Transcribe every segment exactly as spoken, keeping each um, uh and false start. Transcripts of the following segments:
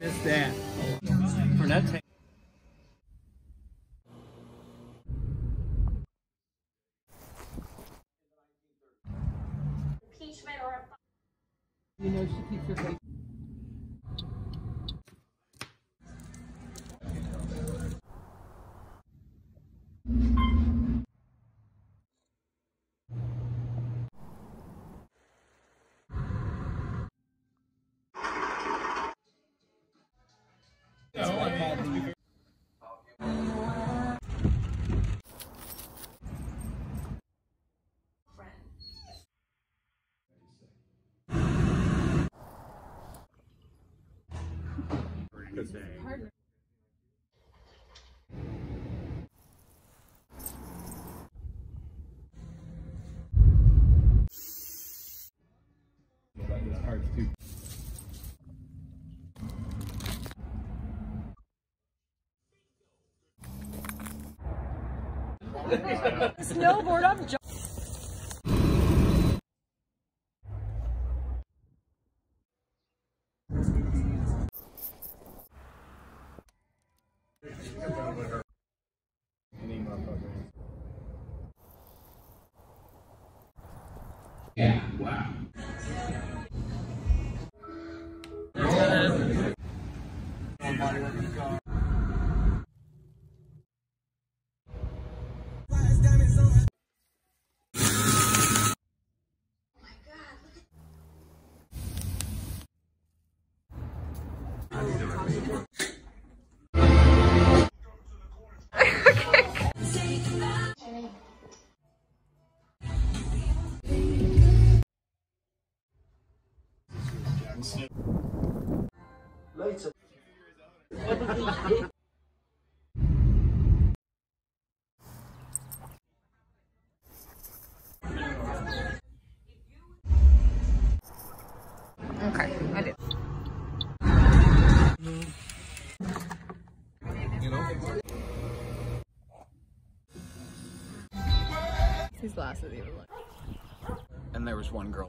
Is that for that tank? Impeachment or a You know she keeps her face. partner. Cards too. Snowboard, I'm jumping. Yeah, wow. Later. Okay, I did. You know? These glasses even look. And there was one girl.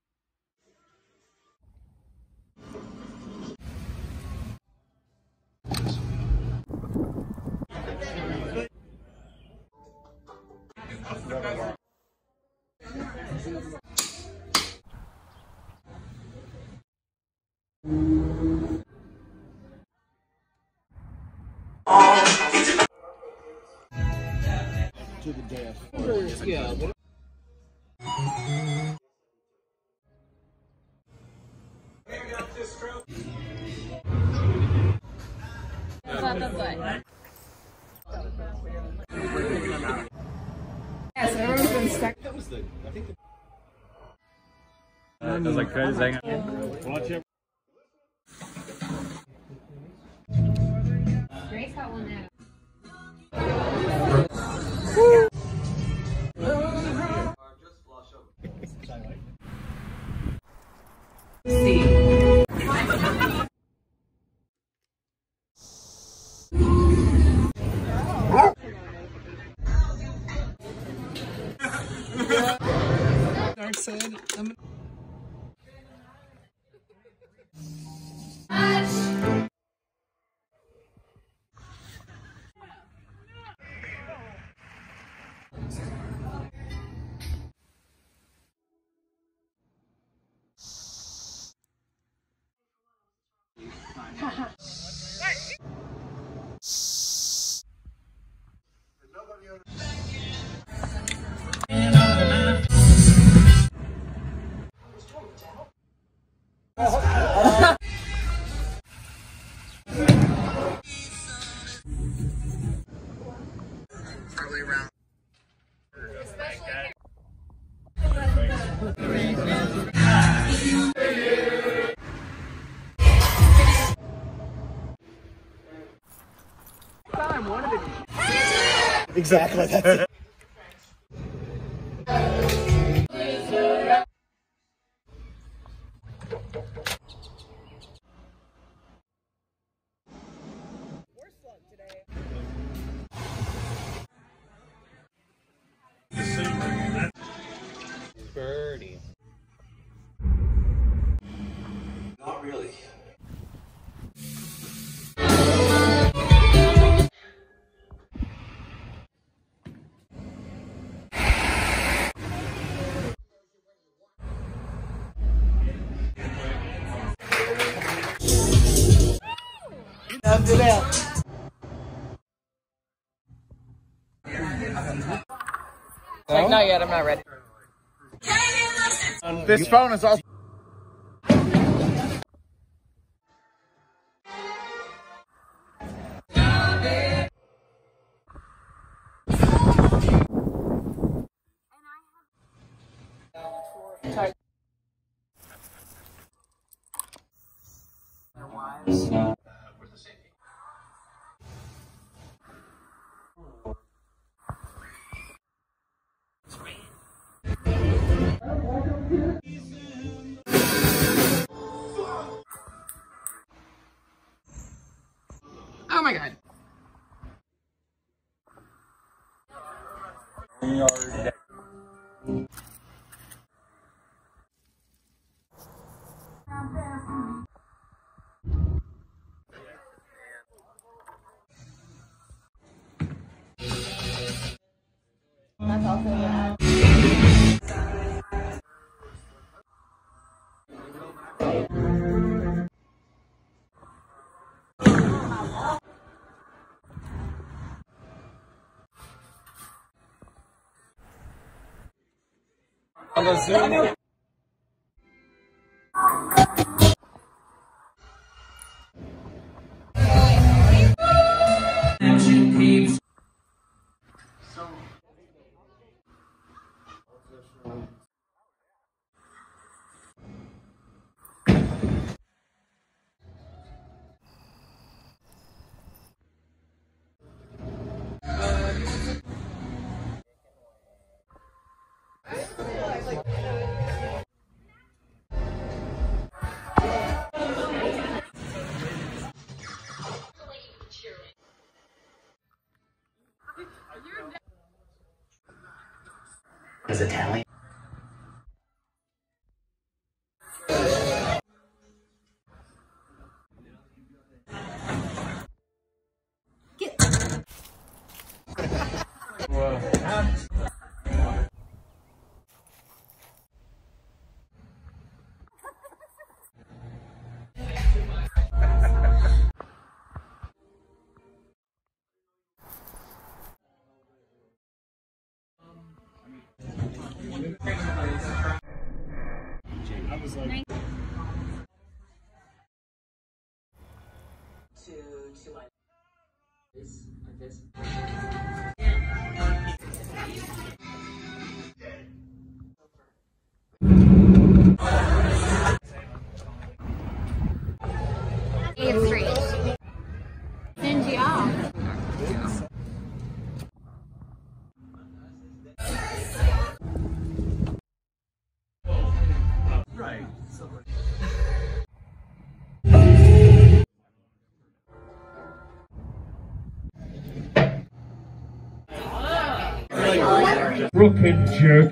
To the death. Yeah. Clap the butt. Yes, everyone's been stuck. That was the, I think the... Uh, it was like crazy. Watch it. Grace got one out. See. Dark side. I'm probably around. Exactly, that's it. Birdie. Not really. Sit down. Like, not yet, I'm not ready. This phone is all. Oh my god. That's also yeah. On the Zoom. Is Italian? I was like, To, to my... This, like this. eighth Street. Dingy off. Right. crooked jerk.